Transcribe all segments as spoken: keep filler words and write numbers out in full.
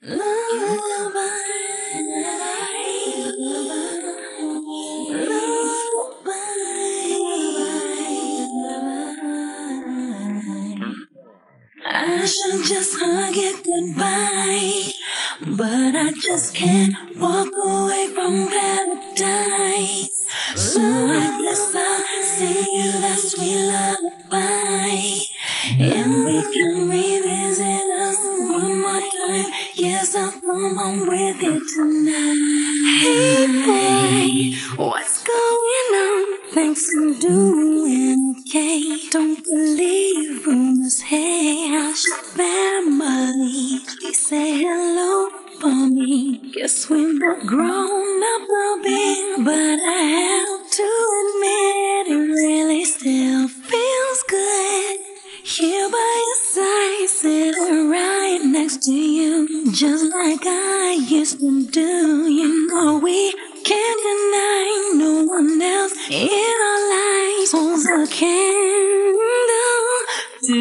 I should just hug it goodbye, but I just can't walk away from paradise. So I guess I'll sing you that sweet lullaby, and we can revisit us one more time. Yes, I'll come home with you tonight. Hey, babe, what's going on? Thanks, I'm doing okay. Don't believe rumors. Hey, how's your family? Please say hello for me. Guess we're not grown up a bit, but I have to admit it really still feels good. Here by your side, sitting right next to you, just like I used to do. You know we can't deny no one else in our lives holds a candle to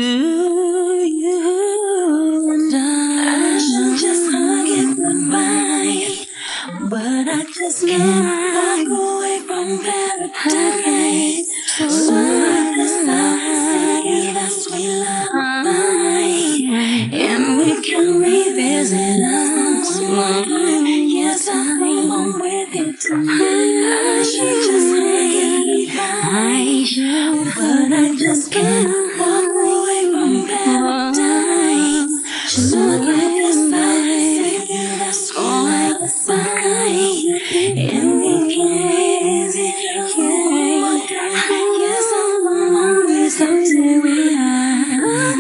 you. And I should just hug it goodbye, but I just can't walk away from paradise. So I guess I'll sing you that sweet lullaby, and we can revisit us one time. Yes, I'll come home with you tonight. I should just hug it goodbye, but I just can't walk away from paradise. So I guess I'll sing you that sweet lullaby, and we can revisit us one more time. Yes, I'll come home with you tonight.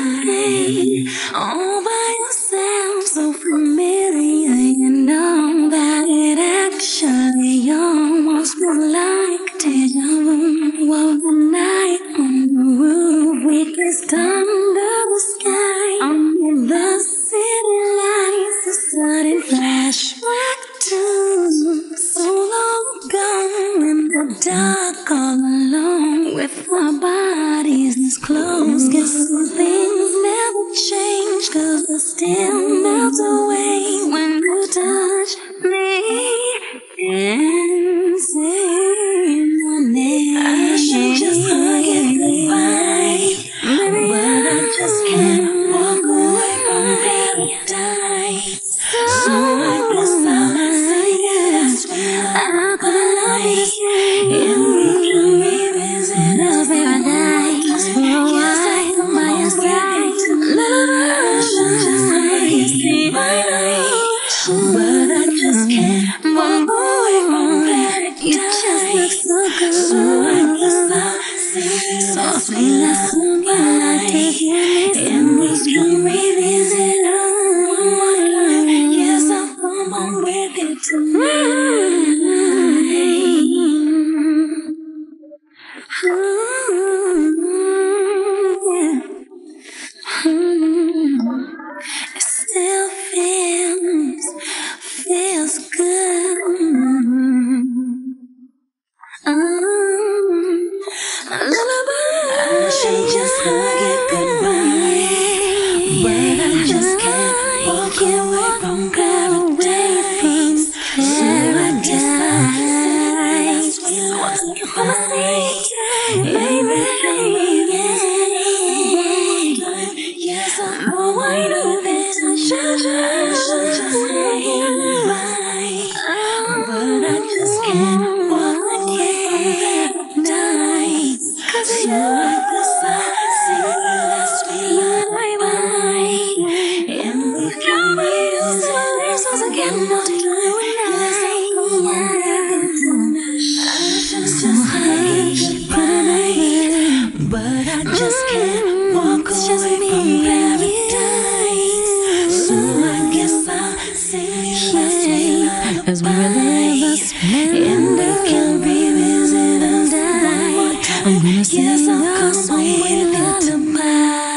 All by yourself, so familiar, you know that it actually almost feels like deja vu. Well, the night on the roof, we kissed under the sky, under the city lights, a sudden flashback to so long ago in the dark, all alone with our bodies this close. Guess some things never change, 'cause I still melt away when you touch me and say my name. I should just hug it goodbye, baby, but I just can't walk away from paradise. So I guess I'll sing you that sweet lullaby, and we can revisit us paradise for a while by your side. I should just hug it goodbye, but I just can't walk away from paradise. You just look so good, so I guess I'll sing you that sweet lullaby, and we can revisit us one more time. Yes, I'll come home with you tonight. It still feels, feels good. Um, lullaby. I should just hug it goodbye, but I just can't walk away from paradise. So I guess I'll sing you that sweet lullaby, baby, yes, I know I know this. I should just, just hug it goodbye, but I just can't walk away from paradise. 'Cause so I guess I'll sing you that sweet lullaby, and we can revisit ourselves again one time. Yes, I'll come home with you tonight. I should just hug it goodbye, but I just can't walk away from paradise. So I guess I'll sing you that sweet lullaby, and we can revisit us one more time. Yes, I'll come home with you tonight.